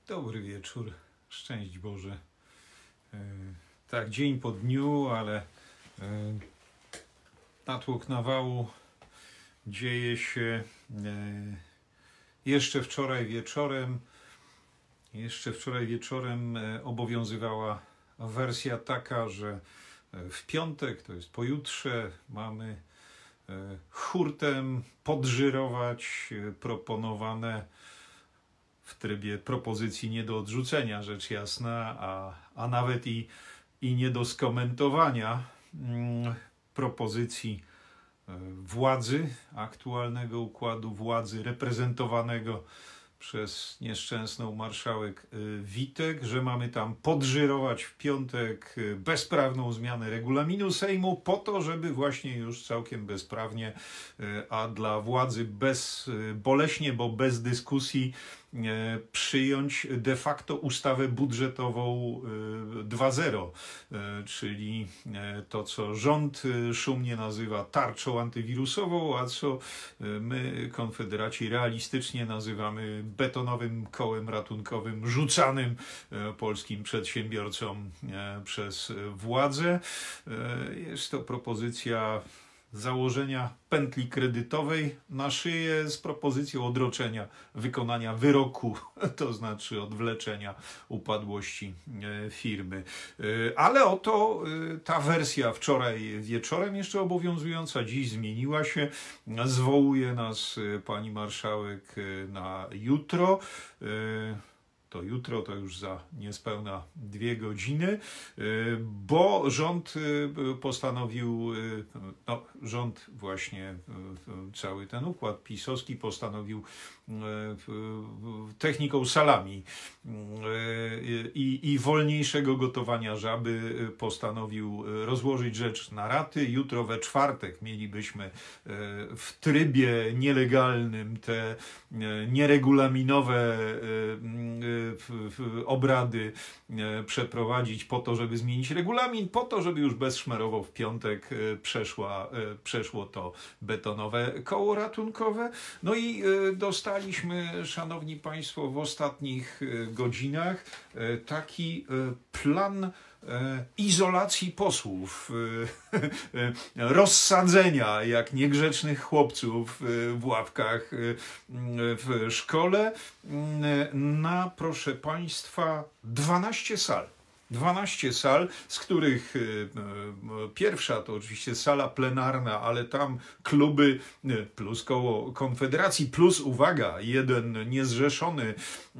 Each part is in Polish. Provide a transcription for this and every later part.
Dobry wieczór, szczęść Boże. Tak, dzień po dniu, ale natłok nawału dzieje się jeszcze wczoraj wieczorem. Jeszcze wczoraj wieczorem obowiązywała wersja taka, że w piątek, to jest pojutrze, mamy hurtem podżyrować proponowane w trybie propozycji nie do odrzucenia, rzecz jasna, a nawet i nie do skomentowania propozycji władzy, aktualnego układu władzy reprezentowanego przez nieszczęsną marszałek Witek, że mamy tam podżyrować w piątek bezprawną zmianę regulaminu Sejmu po to, żeby właśnie już całkiem bezprawnie, a dla władzy bezboleśnie, bo bez dyskusji, przyjąć de facto ustawę budżetową 2.0, czyli to, co rząd szumnie nazywa tarczą antywirusową, a co my, konfederaci, realistycznie nazywamy betonowym kołem ratunkowym rzucanym polskim przedsiębiorcom przez władzę. Jest to propozycja założenia pętli kredytowej na szyję z propozycją odroczenia wykonania wyroku, to znaczy odwleczenia upadłości firmy. Ale oto ta wersja wczoraj wieczorem jeszcze obowiązująca, dziś zmieniła się. Zwołuje nas pani marszałek na jutro. To jutro, to już za niespełna 2 godziny, bo rząd postanowił, rząd właśnie, cały ten układ pisowski postanowił techniką salami i wolniejszego gotowania żaby postanowił rozłożyć rzecz na raty. Jutro we czwartek mielibyśmy w trybie nielegalnym te nieregulaminowe obrady przeprowadzić po to, żeby zmienić regulamin, po to, żeby już bezszmerowo w piątek przeszło to betonowe koło ratunkowe. No i dostaliśmy, szanowni państwo, w ostatnich godzinach taki plan izolacji posłów, rozsadzenia jak niegrzecznych chłopców w ławkach w szkole na, proszę państwa, 12 sal. 12 sal, z których pierwsza to oczywiście sala plenarna, ale tam kluby plus koło Konfederacji, plus uwaga, jeden niezrzeszony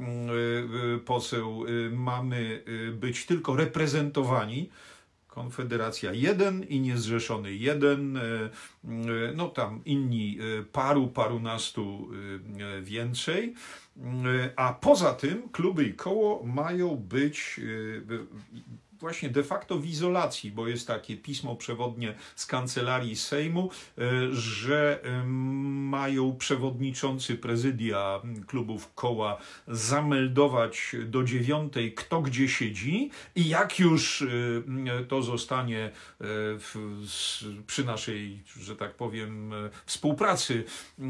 poseł, mamy być tylko reprezentowani. Konfederacja 1 i niezrzeszony 1, no tam inni parunastu więcej. A poza tym kluby i koło mają być właśnie de facto w izolacji, bo jest takie pismo przewodnie z Kancelarii Sejmu, że mają przewodniczący prezydia klubów koła zameldować do 9, kto gdzie siedzi, i jak już to zostanie przy naszej, że tak powiem, współpracy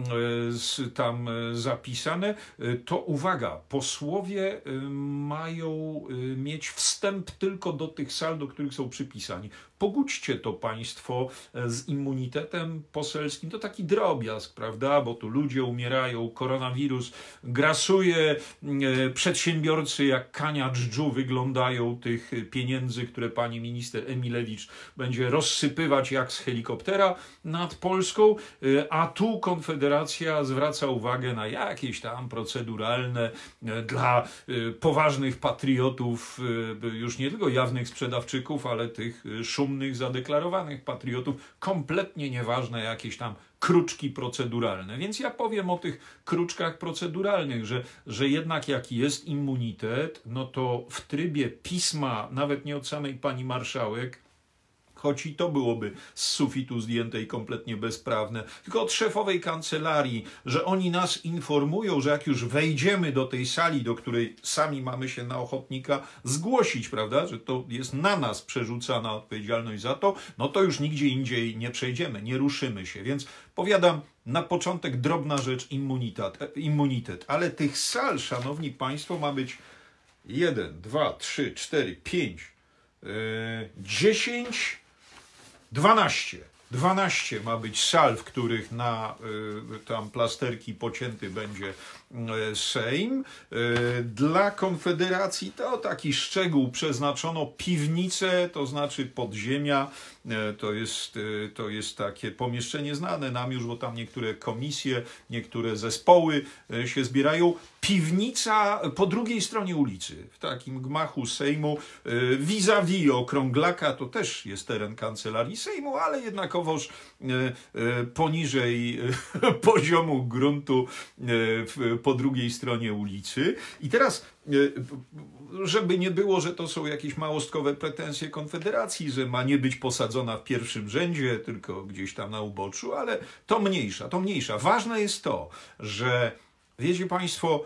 tam zapisane, to uwaga, posłowie mają mieć wstęp tylko do tych sal, do których są przypisani. Pogódźcie to państwo z immunitetem poselskim. To taki drobiazg, prawda? Bo tu ludzie umierają, koronawirus grasuje, przedsiębiorcy jak kania dżdżu wyglądają tych pieniędzy, które pani minister Emilewicz będzie rozsypywać jak z helikoptera nad Polską, a tu Konfederacja zwraca uwagę na jakieś tam proceduralne dla poważnych patriotów, już nie tylko jawnych sprzedawczyków, ale tych szumnych, zadeklarowanych patriotów, kompletnie nieważne jakieś tam kruczki proceduralne. Więc ja powiem o tych kruczkach proceduralnych, że jednak jak jest immunitet, no to w trybie pisma, nawet nie od samej pani marszałek, choć i to byłoby z sufitu zdjęte i kompletnie bezprawne, tylko od szefowej kancelarii, że oni nas informują, że jak już wejdziemy do tej sali, do której sami mamy się na ochotnika zgłosić, prawda, że to jest na nas przerzucana odpowiedzialność za to, no to już nigdzie indziej nie przejdziemy, nie ruszymy się. Więc powiadam, na początek drobna rzecz, immunitet, ale tych sal, szanowni państwo, ma być 1, 2, 3, 4, 5, 10, 12. 12 ma być sal, w których na tam plasterki pocięty będzie Sejm. Dla Konfederacji to taki szczegół, przeznaczono piwnicę, to znaczy podziemia. To jest takie pomieszczenie znane nam już, bo tam niektóre komisje, niektóre zespoły się zbierają. Piwnica po drugiej stronie ulicy, w takim gmachu Sejmu, vis-a-vis okrąglaka, to też jest teren kancelarii Sejmu, ale jednakowoż poniżej poziomu gruntu po drugiej stronie ulicy. I teraz, żeby nie było, że to są jakieś małostkowe pretensje Konfederacji, że ma nie być posadzona w pierwszym rzędzie, tylko gdzieś tam na uboczu, ale to mniejsza, to mniejsza. Ważne jest to, że wiecie Państwo,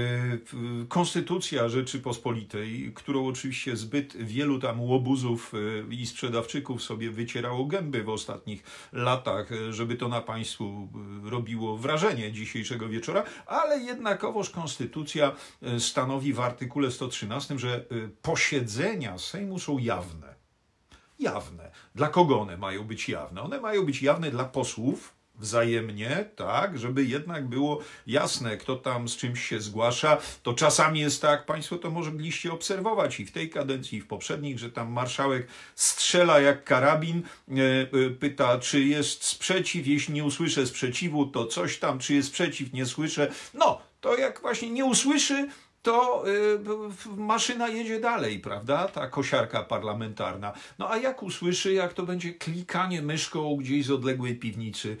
Konstytucja Rzeczypospolitej, którą oczywiście zbyt wielu tam łobuzów i sprzedawczyków sobie wycierało gęby w ostatnich latach, żeby to na Państwu robiło wrażenie dzisiejszego wieczora, ale jednakowoż Konstytucja stanowi w artykule 113, że posiedzenia Sejmu są jawne. Jawne. Dla kogo one mają być jawne? One mają być jawne dla posłów, wzajemnie, tak, żeby jednak było jasne, kto tam z czymś się zgłasza. To czasami jest tak, Państwo to mogliście obserwować i w tej kadencji, i w poprzednich, że tam marszałek strzela jak karabin, pyta, czy jest sprzeciw, jeśli nie usłyszę sprzeciwu, to coś tam, czy jest sprzeciw, nie słyszę. No, to jak właśnie nie usłyszy, to maszyna jedzie dalej, prawda? Ta kosiarka parlamentarna. No a jak usłyszy, jak to będzie klikanie myszką gdzieś z odległej piwnicy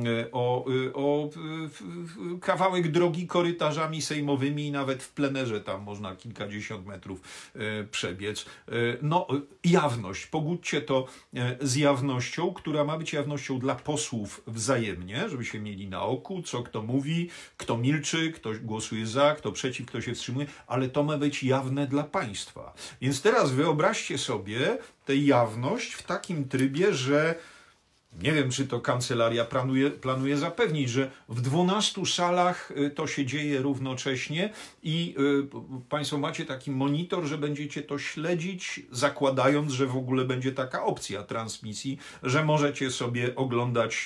o kawałek drogi korytarzami sejmowymi i nawet w plenerze tam można kilkadziesiąt metrów przebiec. No jawność, pogódźcie to z jawnością, która ma być jawnością dla posłów wzajemnie, żeby się mieli na oku, co kto mówi, kto milczy, kto głosuje za, kto przeciw, kto się wstrzymuje, ale to ma być jawne dla państwa. Więc teraz wyobraźcie sobie tę jawność w takim trybie, że nie wiem, czy to kancelaria planuje zapewnić, że w 12 salach to się dzieje równocześnie i Państwo macie taki monitor, że będziecie to śledzić, zakładając, że w ogóle będzie taka opcja transmisji, że możecie sobie oglądać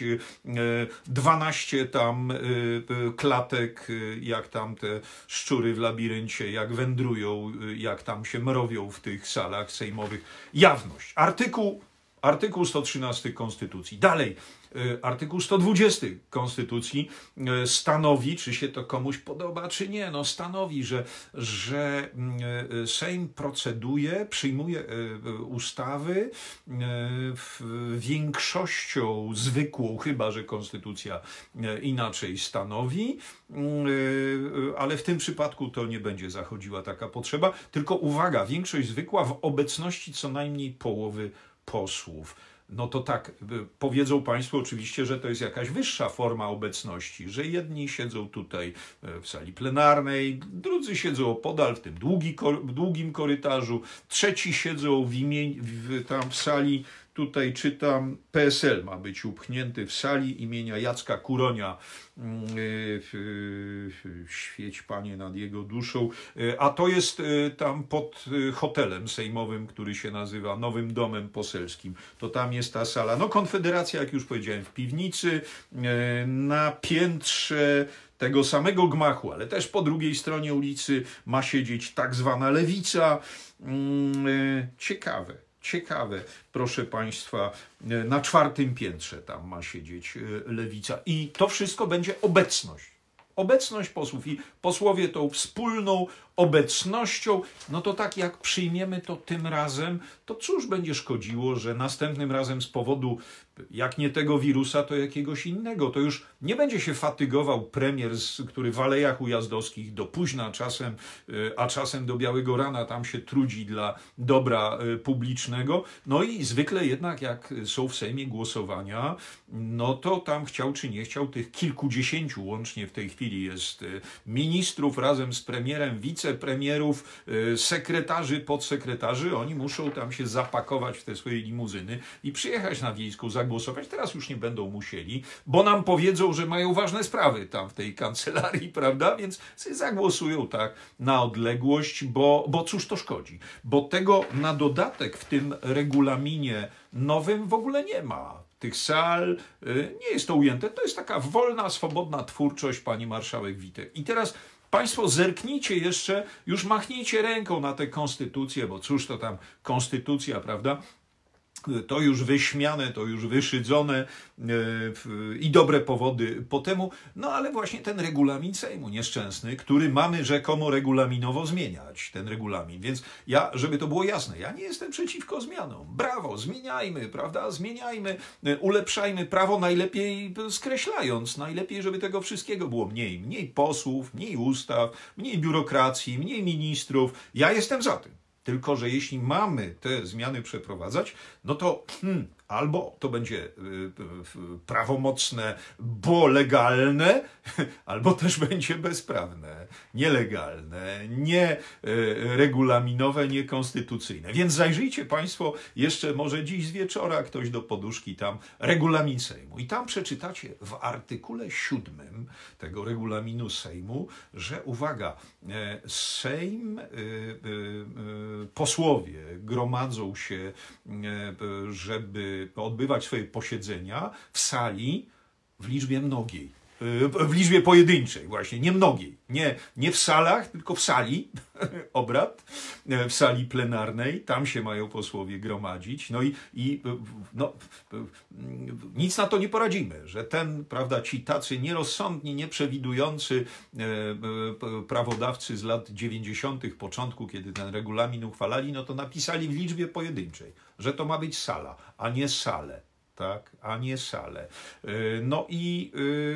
12 tam klatek, jak tam te szczury w labiryncie, jak wędrują, jak tam się mrowią w tych salach sejmowych. Jawność. Artykuł 113 Konstytucji. Dalej, artykuł 120 Konstytucji stanowi, czy się to komuś podoba, czy nie, no stanowi, że Sejm proceduje, przyjmuje ustawy większością zwykłą, chyba że Konstytucja inaczej stanowi, ale w tym przypadku to nie będzie zachodziła taka potrzeba, tylko uwaga, większość zwykła w obecności co najmniej połowy posłów. No to tak, powiedzą Państwo oczywiście, że to jest jakaś wyższa forma obecności, że jedni siedzą tutaj w sali plenarnej, drudzy siedzą opodal w tym długim korytarzu, trzeci siedzą tam w sali, tutaj czytam, PSL ma być upchnięty w sali imienia Jacka Kuronia, świeć Panie nad jego duszą, a to jest tam pod hotelem sejmowym, który się nazywa Nowym Domem Poselskim. To tam jest ta sala. No Konfederacja, jak już powiedziałem, w piwnicy, na piętrze tego samego gmachu, ale też po drugiej stronie ulicy ma siedzieć tak zwana lewica. Ciekawe, proszę Państwa, na 4. piętrze tam ma siedzieć lewica. I to wszystko będzie obecność. Obecność posłów i posłowie tą wspólną obecnością, no to tak jak przyjmiemy to tym razem, to cóż będzie szkodziło, że następnym razem z powodu, jak nie tego wirusa, to jakiegoś innego, to już nie będzie się fatygował premier, który w Alejach Ujazdowskich do późna czasem, a czasem do białego rana tam się trudzi dla dobra publicznego. No i zwykle jednak jak są w Sejmie głosowania, no to tam chciał czy nie chciał tych kilkudziesięciu łącznie w tej chwili jest ministrów razem z premierem, wicepremierów, sekretarzy, podsekretarzy, oni muszą tam się zapakować w te swoje limuzyny i przyjechać na Wiejską, zagłosować. Teraz już nie będą musieli, bo nam powiedzą, że mają ważne sprawy tam w tej kancelarii, prawda? Więc sobie zagłosują tak na odległość, bo cóż to szkodzi? Bo tego na dodatek w tym regulaminie nowym w ogóle nie ma. Tych sal, nie jest to ujęte. To jest taka wolna, swobodna twórczość pani marszałek Witek. I teraz państwo zerknijcie jeszcze, już machnijcie ręką na tę konstytucję, bo cóż to tam konstytucja, prawda? To już wyśmiane, to już wyszydzone i dobre powody po temu. No ale właśnie ten regulamin Sejmu nieszczęsny, który mamy rzekomo regulaminowo zmieniać, ten regulamin. Więc ja, żeby to było jasne, ja nie jestem przeciwko zmianom. Brawo, zmieniajmy, prawda? Zmieniajmy, ulepszajmy prawo, najlepiej skreślając, najlepiej, żeby tego wszystkiego było mniej. Mniej posłów, mniej ustaw, mniej biurokracji, mniej ministrów. Ja jestem za tym. Tylko że jeśli mamy te zmiany przeprowadzać, no to albo to będzie prawomocne, bo legalne, albo też będzie bezprawne, nielegalne, nieregulaminowe, niekonstytucyjne. Więc zajrzyjcie państwo jeszcze może dziś z wieczora ktoś do poduszki tam regulamin Sejmu. I tam przeczytacie w artykule 7 tego regulaminu Sejmu, że uwaga, Sejm, posłowie gromadzą się, żeby odbywać swoje posiedzenia w sali w liczbie mnogiej. W liczbie pojedynczej właśnie, nie mnogiej. Nie w salach, tylko w sali obrad, w sali plenarnej. Tam się mają posłowie gromadzić. No no, nic na to nie poradzimy, że prawda, ci tacy nierozsądni, nieprzewidujący prawodawcy z lat 90. początku, kiedy ten regulamin uchwalali, no to napisali w liczbie pojedynczej, że to ma być sala, a nie sale. Tak, a nie sale. No i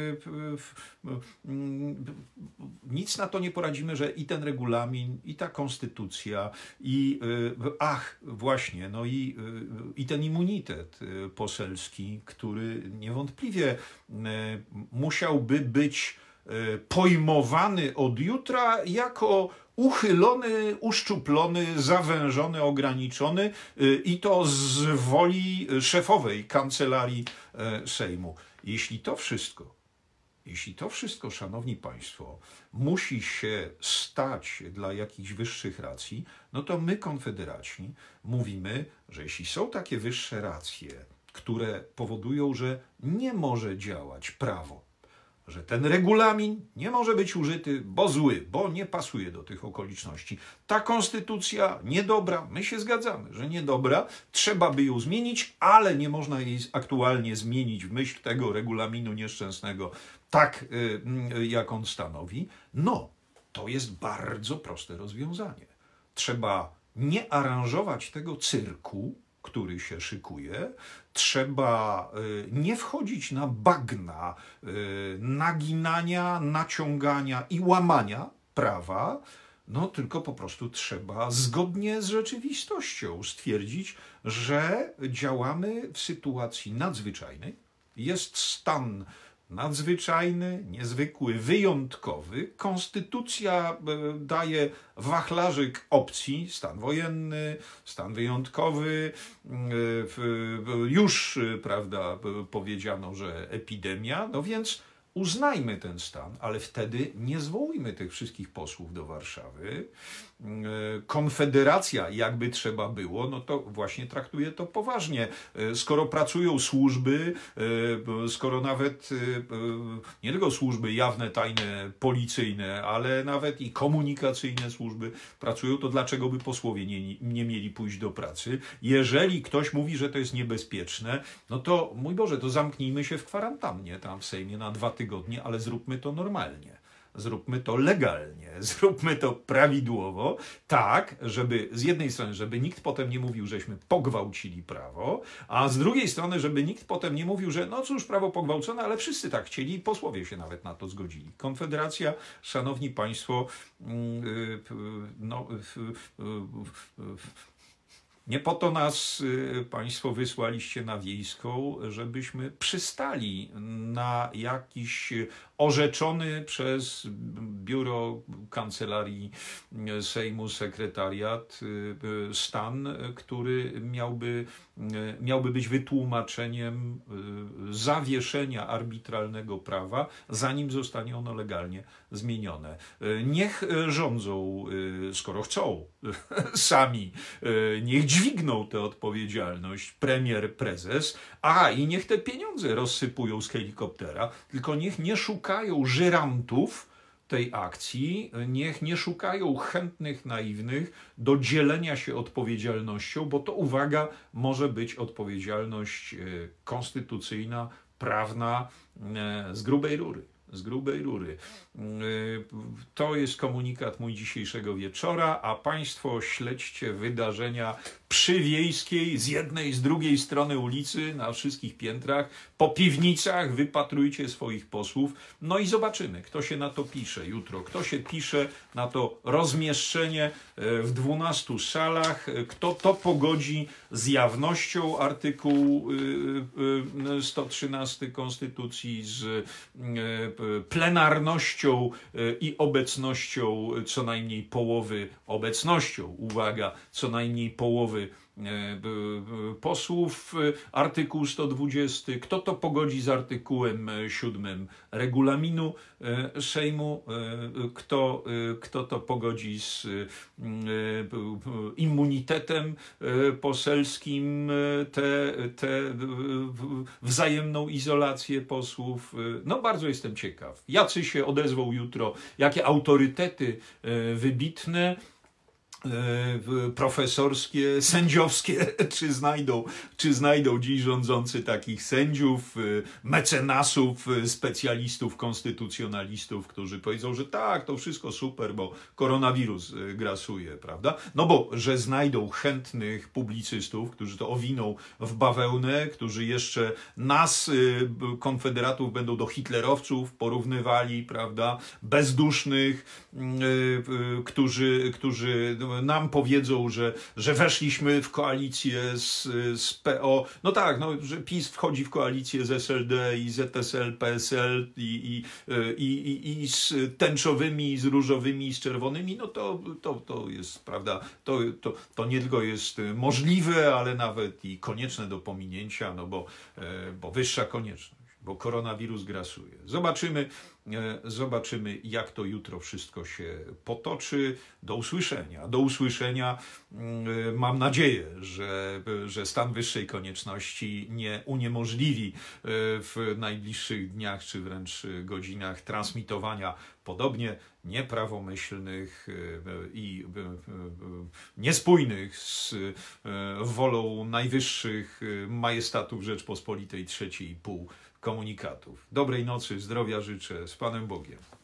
nic na to nie poradzimy, że i ten regulamin, i ta konstytucja, i właśnie, no i ten immunitet poselski, który niewątpliwie musiałby być pojmowany od jutra jako uchylony, uszczuplony, zawężony, ograniczony i to z woli szefowej Kancelarii Sejmu. Jeśli to wszystko, szanowni państwo, musi się stać dla jakichś wyższych racji, no to my, konfederaci, mówimy, że jeśli są takie wyższe racje, które powodują, że nie może działać prawo, że ten regulamin nie może być użyty, bo zły, bo nie pasuje do tych okoliczności. Ta konstytucja niedobra, my się zgadzamy, że niedobra, trzeba by ją zmienić, ale nie można jej aktualnie zmienić w myśl tego regulaminu nieszczęsnego, tak jak on stanowi. No, to jest bardzo proste rozwiązanie. Trzeba nie aranżować tego cyrku, który się szykuje, trzeba nie wchodzić na bagna naginania, naciągania i łamania prawa, no tylko po prostu trzeba zgodnie z rzeczywistością stwierdzić, że działamy w sytuacji nadzwyczajnej. Jest stan nadzwyczajny, niezwykły, wyjątkowy. Konstytucja daje wachlarzyk opcji, stan wojenny, stan wyjątkowy, już, prawda, powiedziano, że epidemia, no więc uznajmy ten stan, ale wtedy nie zwołujmy tych wszystkich posłów do Warszawy. Konfederacja, jakby trzeba było, no to właśnie traktuje to poważnie. Skoro pracują służby, skoro nawet nie tylko służby jawne, tajne, policyjne, ale nawet i komunikacyjne służby pracują, to dlaczego by posłowie nie mieli pójść do pracy? Jeżeli ktoś mówi, że to jest niebezpieczne, no to mój Boże, to zamknijmy się w kwarantannie tam w Sejmie na 2 tygodnie, ale zróbmy to normalnie. Zróbmy to legalnie, zróbmy to prawidłowo, tak, żeby z jednej strony, żeby nikt potem nie mówił, żeśmy pogwałcili prawo, a z drugiej strony, żeby nikt potem nie mówił, że no cóż, prawo pogwałcone, ale wszyscy tak chcieli i posłowie się nawet na to zgodzili. Konfederacja, szanowni państwo, nie po to nas państwo wysłaliście na Wiejską, żebyśmy przystali na jakiś orzeczony przez biuro Kancelarii Sejmu, sekretariat, stan, który miałby być wytłumaczeniem zawieszenia arbitralnego prawa, zanim zostanie ono legalnie zmienione. Niech rządzą, skoro chcą, sami, niech dźwigną tę odpowiedzialność premier, prezes, i niech te pieniądze rozsypują z helikoptera, tylko niech nie szukają żyrantów tej akcji, niech nie szukają chętnych, naiwnych do dzielenia się odpowiedzialnością, bo to, uwaga, może być odpowiedzialność konstytucyjna, prawna, z grubej rury. Z grubej rury. To jest komunikat mój dzisiejszego wieczora, a Państwo śledźcie wydarzenia przy Wiejskiej, z jednej, z drugiej strony ulicy, na wszystkich piętrach, po piwnicach, wypatrujcie swoich posłów, no i zobaczymy, kto się na to pisze jutro, kto się pisze na to rozmieszczenie w 12 salach, kto to pogodzi z jawnością artykułu 113 Konstytucji, z plenarnością i obecnością co najmniej połowy, uwaga, co najmniej połowy posłów, artykuł 120, kto to pogodzi z artykułem 7 regulaminu Sejmu, kto to pogodzi z immunitetem poselskim, tę wzajemną izolację posłów. No bardzo jestem ciekaw, jacy się odezwą jutro, jakie autorytety wybitne, profesorskie, sędziowskie, czy znajdą dziś rządzący takich sędziów, mecenasów, specjalistów, konstytucjonalistów, którzy powiedzą, że tak, to wszystko super, bo koronawirus grasuje, prawda? No bo, że znajdą chętnych publicystów, którzy to owiną w bawełnę, którzy jeszcze nas, konfederatów, będą do hitlerowców porównywali, prawda? Bezdusznych, którzy nam powiedzą, że weszliśmy w koalicję z PO. No tak, no, że PiS wchodzi w koalicję z SLD i ZSL, PSL i z tęczowymi, z różowymi, z czerwonymi, no to jest, prawda, to nie tylko jest możliwe, ale nawet i konieczne do pominięcia, no bo wyższa konieczność, bo koronawirus grasuje. Zobaczymy, jak to jutro wszystko się potoczy. Do usłyszenia. Do usłyszenia. Mam nadzieję, że stan wyższej konieczności nie uniemożliwi w najbliższych dniach, czy wręcz godzinach transmitowania podobnie nieprawomyślnych i niespójnych z wolą najwyższych majestatów Rzeczpospolitej 3,5 komunikatów. Dobrej nocy, zdrowia życzę, z Panem Bogiem.